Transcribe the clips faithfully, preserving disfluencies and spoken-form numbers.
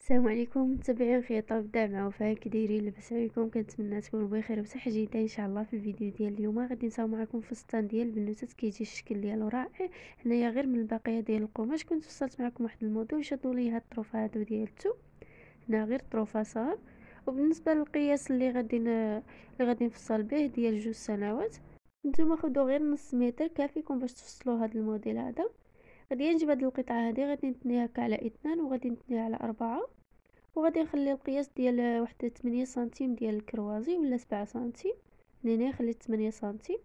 السلام عليكم متابعين خياطه ابداع مع وفاء، كي دايرين؟ لاباس عليكم؟ كنتمنى تكونوا بخير وبصحه جيده ان شاء الله. في الفيديو ديال اليوم غادي نساو معكم فستان ديال البنوتات كيجي الشكل ديالو رائع. هنايا غير من البقيه ديال القماش كنت فصلت معكم واحد الموديل شادو لي هاد الطروفه هادو ديال الثوب. هنا غير طروفه صغار. وبالنسبه للقياس اللي غادي ن... اللي غادي نفصل به ديال جوج سنوات، نتوما خذوا غير نص متر كافيكم باش تفصلوا هاد الموديل هذا. غادي نجيب هاد القطعه هذه، غادي نتنيها هكا على اثنان وغادي نتنيها على أربعة، وغادي نخلي القياس ديال واحد ثمانية سنتيم ديال الكروازي ولا سبعة سنتيم. هنا خليت ثمانية سنتيم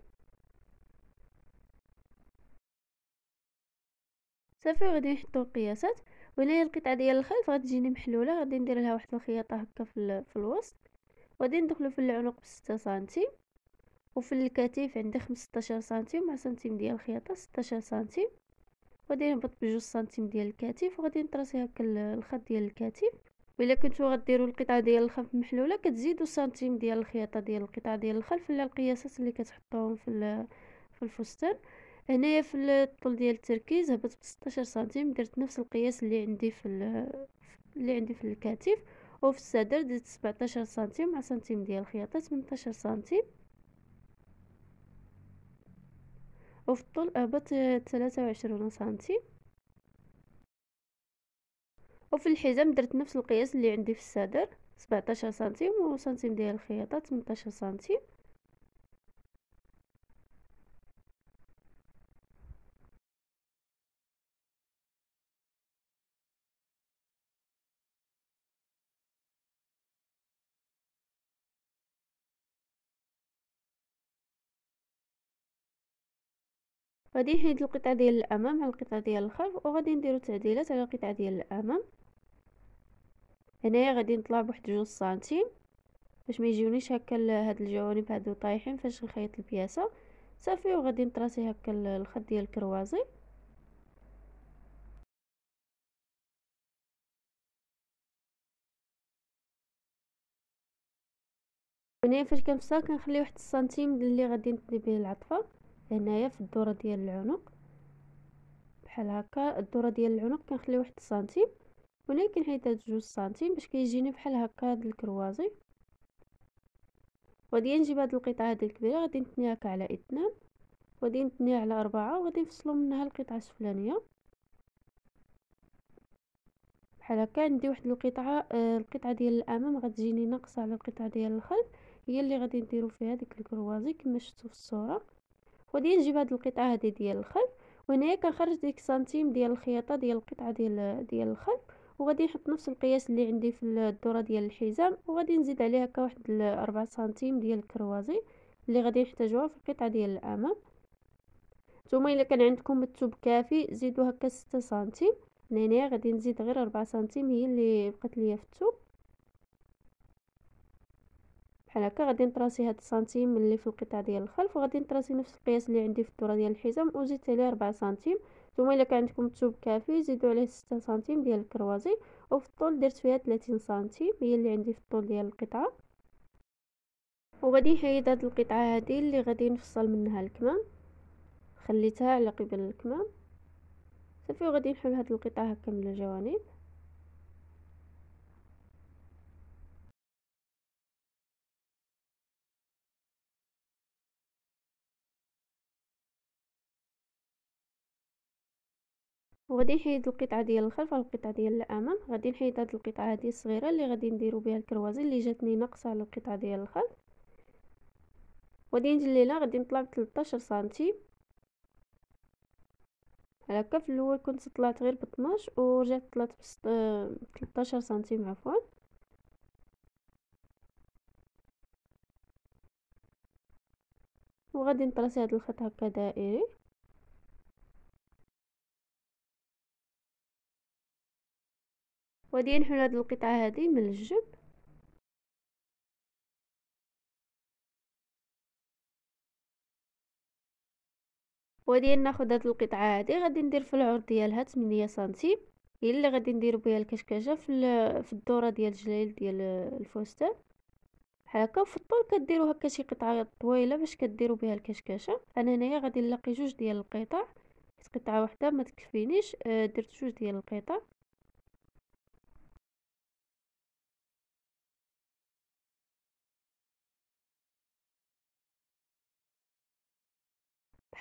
صافي. وغادي نحطو القياسات. وهنايا القطعه ديال الخلف غادي تجيني محلوله، غادي ندير لها واحد الخياطه هكا في, في الوسط. وغادي ندخلو في العنق بستة سنتيم، وفي الكتف عندي خمسطاش سنتيم مع سنتيم ديال الخياطه ستة عشر سنتيم. وغادي نهبط بجوج سنتيم ديال الكتف وغادي نطراسي هكا الخط ديال الكتف. وإلا كنتو غديروا القطعه ديال الخلف محلوله كتزيدوا سنتيم ديال الخياطه ديال القطعه ديال الخلف على القياسات اللي كتحطوهم في في الفستان. هنايا في الطول ديال التركيز هبط ب ستة عشر سنتيم، درت نفس القياس اللي عندي في اللي عندي في الكتف. وفي الصدر درت سبعطاش سنتيم مع سنتيم ديال الخياطه ثمنطاش سنتيم. وفي الطول هبط ثلاثة وعشرين سنتيم. وفي الحزام درت نفس القياس اللي عندي في الصدر سبعطاش سنتيم وسنتيم ديال الخياطه ثمنطاش سنتيم. غادي نحيد القطعه ديال الامام على القطعه ديال الخلف، وغادي نديرو تعديلات على القطعه ديال الامام. هنايا غادي نطلع بواحد جوج سنتيم باش ما يجيونيش هكا هاد الجوانب هادو طايحين فاش نخيط البياسه صافي. وغادي نطراسي هكا الخط ديال الكروازي. هنايا فاش كنفصل كنخلي واحد السنتيم اللي غادي نتني به العطفه هنايا في الدوره ديال العنق بحال هكا. الدوره ديال العنق كنخلي واحد السنتيم، ولكن حيت هاد جوج سنتيم باش كيجيني بحال هكا هاد الكروازي. وغادي نجيب هاد القطعه هادي الكبيره غادي نتنيها هكا على اثنان، وغادي نتنيها على أربعة، وغادي نفصلو منها القطعه السفلانيه بحال هكا. عندي واحد القطعه آه القطعه ديال الامام غتجيني ناقصه على القطعه ديال الخلف، هي اللي غادي نديرو فيها ديك الكروازي كما شفتوا في الصوره. وغادي نجيب هاد القطعه هادي ديال الخلف، وهنايا كنخرج ديك سنتيم ديال الخياطه ديال القطعه ديال ديال الخلف. وغادي نحط نفس القياس اللي عندي في الدوره ديال الحزام، وغادي نزيد عليها هكا واحد أربعة سنتيم ديال الكروازي اللي غادي نحتاجوها في القطعه ديال الامام. نتوما الا كان عندكم الثوب كافي زيدوا هكا ستة سنتيم. هنايا غادي نزيد غير أربعة سنتيم هي اللي بقات ليا في الثوب بحال هكا. غادي نطراسي هاد السنتيم اللي في القطعه ديال الخلف، وغادي نطراسي نفس القياس اللي عندي في الدوره ديال الحزام وزدت عليه أربعة سنتيم. نتوما الا كان عندكم الثوب كافي زيدوا عليه ستة سنتيم ديال الكروازي. وفي الطول درت فيها ثلاثين سنتيم هي اللي عندي في الطول ديال القطعه. وغادي نحيد هاد القطعه هذه اللي غادي نفصل منها الكمام، خليتها على قبل الكمام صافي. وغادي نحل هاد القطعه هكا من الجوانب. وغادي نحيد القطعه ديال الخلف على القطعه ديال الامام. غادي نحيد هاد القطعه هذه الصغيره اللي غادي نديرو بها الكروازي اللي جاتني ناقصه على القطعه ديال الخلف. غادي ندير ليها غادي نطلع ب ثلاثطاش سنتيم هكا. في الاول كنت طلعت غير ب اثناش ورجعت طلعت ب ثلاثطاش سنتيم عفوا. وغادي نطرسي هذا الخط هكا دائري. وغادي نحل هذه القطعه هذه من الجنب. وغادي ناخذ هذه القطعه هذه غادي ندير في العرض ديالها ثمانية سنتيم هي اللي غادي نديرو بها الكشكشه في في الدوره ديال الجليل ديال الفستان بحال هكا. وفي الطول كديروا هكا شي قطعه طويله باش كديروا بها الكشكشه. انا هنايا غادي نلاقي جوج ديال القطع، قطعه واحده ما تكفينيش، آه درت جوج ديال القطع.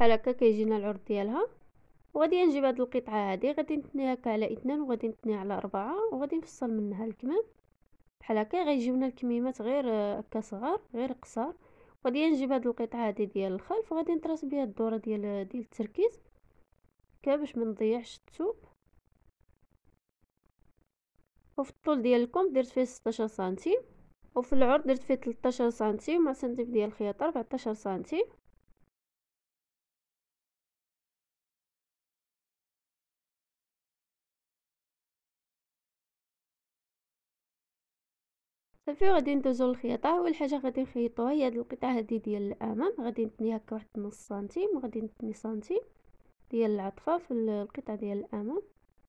بحال هكا كيجينا العرض ديالها. وغادي نجيب هاد القطعه هادي غادي نتنيها هكا على اثنان وغادي نتنيها على أربعة وغادي نفصل منها الكمام بحال هكا. غيجيونا الكميمات غير هكا صغار غير قصار. غادي نجيب هاد القطعه هادي ديال الخلف وغادي نطرس بها الدوره ديال ديال التركيز هكا باش ما نضيعش الثوب. وفي الطول ديال الكم درت فيه ستاشر سنتيم وفي العرض درت فيه ثلاثطاش سنتيم مع سنتيم ديال الخياطه أربعطاش سنتيم. صافي غادي ندوزو للخياطه. اول حاجه غادي نخيطوها هي هاد القطعه هادي ديال الامام غادي نتنيها هكا واحد نص سنتيم وغادي نتني سنتيم ديال العطفه في القطعه ديال الامام.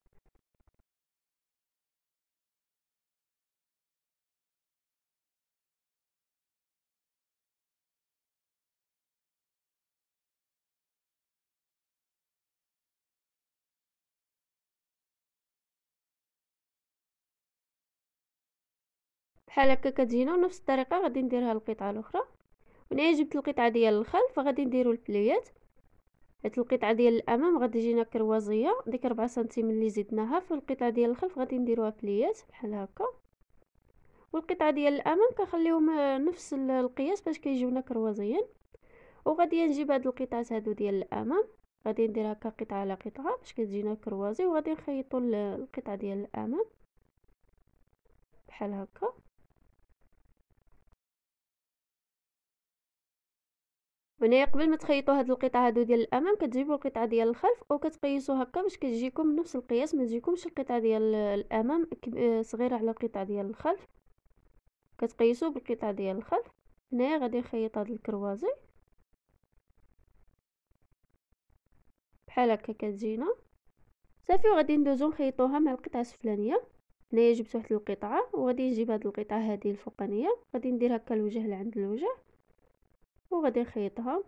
بحال هكا كتجينا ونفس الطريقه غادي نديرها القطعه الاخرى. هنا جبت القطعه ديال الخلف غادي نديرو البليات. هاد القطعه ديال الامام غادي تجينا كروازيه ديك أربعة سنتيم اللي زدناها في القطعه ديال الخلف غادي نديروها بليات بحال هكا. والقطعه ديال الامام كنخليهم نفس القياس باش كيجيونا كروازيين. وغادي نجيب هاد القطعات هادو ديال الامام غادي ندير هكا قطعه على قطعه باش كتجينا كروازي وغادي نخيطوا القطعه ديال الامام بحال هكا. هنا قبل ما تخيطوا هاد القطعه هادو ديال الامام كتجيبوا القطعه ديال الخلف وكتقيسوا هكا باش كتجيكم نفس القياس ما تجيكمش القطعه ديال الامام صغيره على القطعه ديال الخلف. كتقيسوا بالقطعه ديال الخلف. هنا غادي نخيط هاد الكروازي بحال هكا كتجينا صافي. وغادي ندوزو نخيطوها مع القطعه السفلانيه. هنايا جبت واحد القطعه وغادي نجيب هاد القطعه هذه الفوقانيه غادي ندير هكا الوجه لعند الوجه وغادي نخيطها.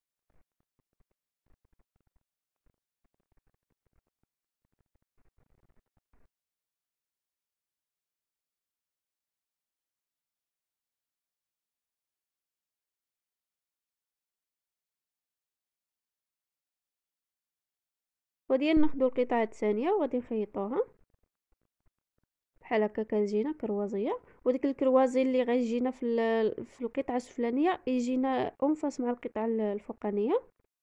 وغادي ناخذ القطعه الثانيه وغادي نخيطوها بحال هكا كتجينا كروازيه. وديك الكروازي اللي غيجينا في في القطعه السفلانيه يجينا انفاس مع القطعه الفوقانيه.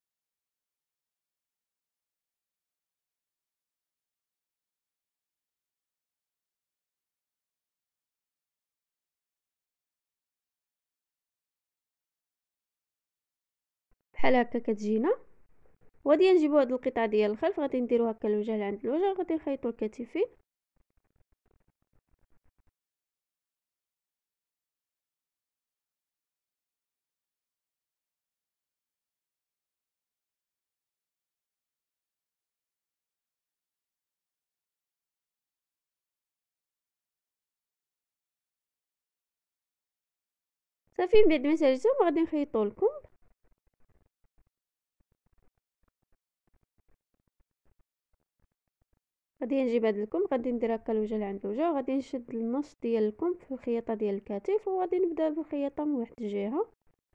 بحال هكا كتجينا. وغادي نجيبو هاد القطعه ديال الخلف غادي نديرو هكا الوجه لعند الوجه وغادي نخيطو الكتفين. صافي من بعد ما ساليتهم غادي نخيطو لكم. غادي نجيب هاد الكم غادي ندير هكا الوجه لعند الوجه وغادي نشد النص ديال الكم في الخياطه ديال الكتف وغادي نبدا بالخياطه من واحد الجهه.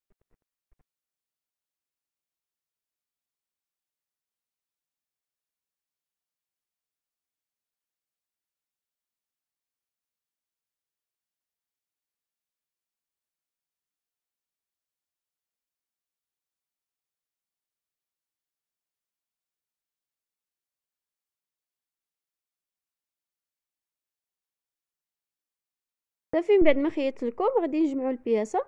صافي من بعد ما خيطت لكم غادي نجمعوا البياسه.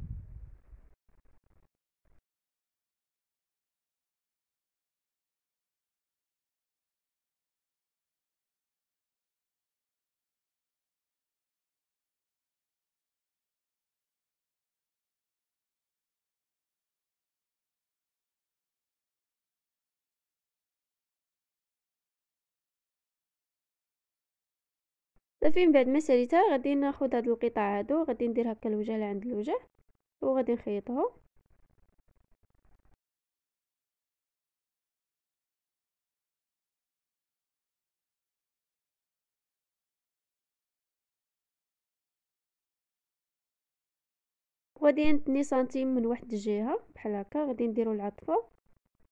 صافي من بعد ما ساليتها غادي ناخذ هاد القطع هادو غادي ندير هكا الوجه لعند الوجه وغادي نخيطهم. وغادي نتني سنتيم من واحد الجهه بحال هكا غادي نديروا العطفه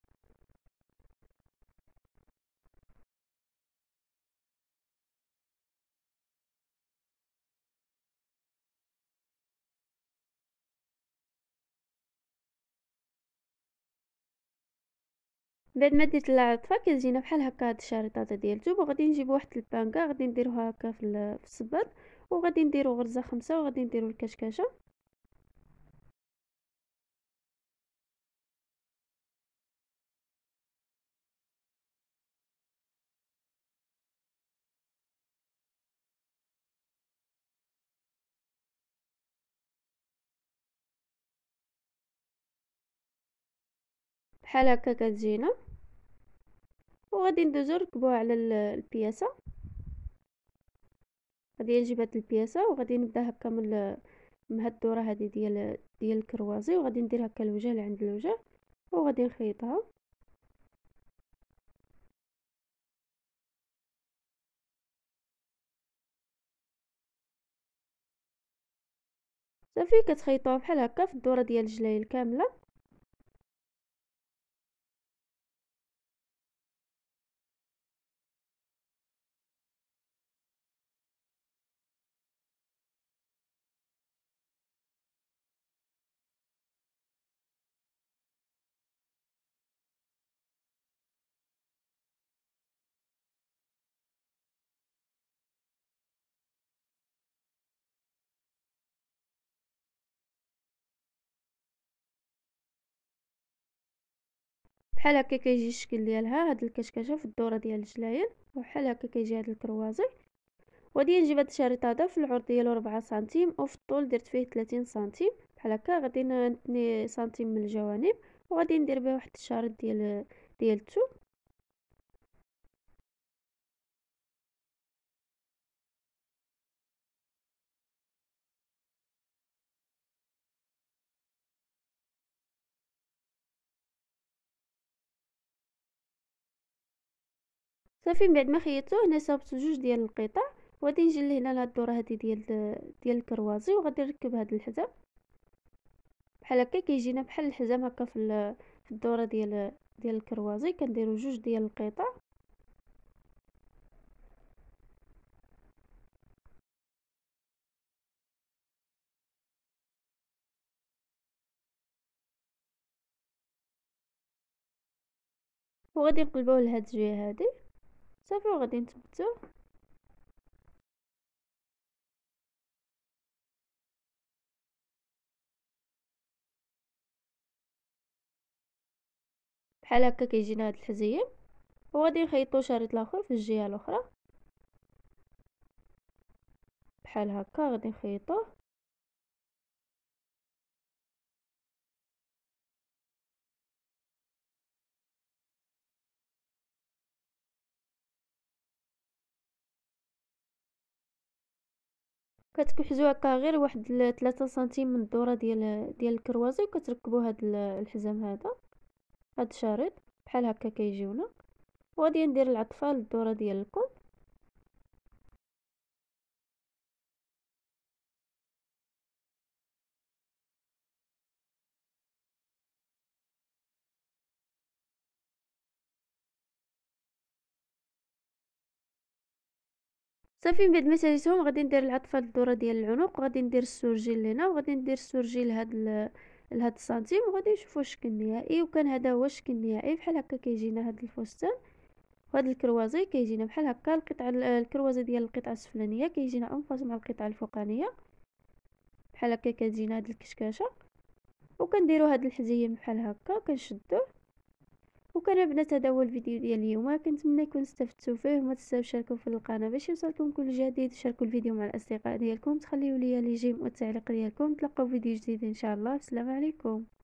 بعد ما ديت العطفه كتجينا بحال هكا هاد الشريطات ديال الثوب، وغادي نجيب واحد البانكا غادي نديروها هكا في ال- في الصباط، وغادي نديرو غرزه خمسه وغادي نديرو الكشكشه بحال هكا كتجينا. وغادي ندوزو نركبوها على ال- البياسه. غادي نجيب هاد البياسه وغادي نبدا هكا من ال- من هاد الدوره هادي ديال ديال الكروازي، وغادي ندير هكا الوجه لعند الوجه وغادي نخيطها. صافي كتخيطوها بحال هكا في الدوره ديال الجلايل كامله. بحال هكا كيجي الشكل ديالها هاد الكشكشه في الدوره ديال الجلايل، وبحال هكا كيجي هاد الكروازي. وغادي نجيب هاد الشريط هذا في العرض ديالو ربعة سنتيم، وفي الطول درت فيه ثلاثين سنتيم بحال هكا. غادي نتني سنتيم من الجوانب، وغادي ندير به واحد الشريط ديال ديال الثوب. صافي من بعد ما خيطته هنا صاوبت جوج ديال القطع، وغادي نجي لهنا لهاد الدوره هادي ديال ديال الكروازي، وغادي نركب هاد الحزام بحال هكا. كيجينا بحال الحزام هكا في ال- في الدوره ديال ديال الكروازي. كنديروا جوج ديال القطع. وغادي نقلبوه لهاد الجهه هادي صافي، وغادي نثبتوه بحال هكا. كيجينا هاد الحزيم، وغادي نخيطو شريط الاخر في الجهه الاخرى بحال هكا. غادي نخيطوه كتكحزوا هكا غير واحد ثلاثة سنتيم من الدوره ديال ديال الكروازي، وكتركبوا هاد ال- الحزام هذا هاد الشريط بحال هكا كيجيونا. وغادي ندير العطفه للدوره ديال الكم. صافي من بعد ما ساليتهم غادي ندير العطفه للدوره ديال العنق، وغادي ندير السورجي لهنا، وغادي ندير السورجي لهاد ال- لهاد السنتيم، وغادي نشوفوا الشكل النهائي. وكان هذا هو الشكل النهائي. بحال هكا كيجينا هاد الفستان. وهاد الكروازي كيجينا بحال هكا. القطعه الكروازي ديال القطعه السفلانيه كيجينا انفاس مع القطعه الفوقانيه بحال هكا. كتجينا هاد الكشكاشه، وكنديروا هاد الحزيم بحال هكا كنشدوه. وكان البنات هذا هو الفيديو ديال اليوم، كنتمنى يكون استفدتوا فيه. وما تنساوش تشاركوا في القناه باش يوصلكم كل جديد. شاركوا الفيديو مع الاصدقاء ديالكم، تخليوا لي لي جيم والتعليق ديالكم. نتلاقاو في فيديو جديد ان شاء الله. السلام عليكم.